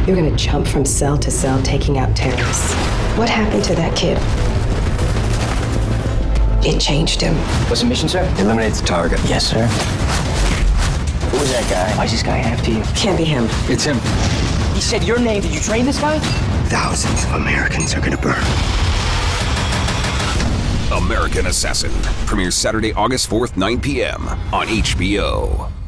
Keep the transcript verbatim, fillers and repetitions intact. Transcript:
You're gonna jump from cell to cell, taking out terrorists. What happened to that kid? It changed him. What's the mission, sir? Eliminate the target. Yes, sir. Who was that guy? Why is this guy after you? Can't be him. It's him. He said your name. Did you train this guy? Thousands of Americans are gonna burn. American Assassin premieres Saturday, August fourth, nine p m on H B O.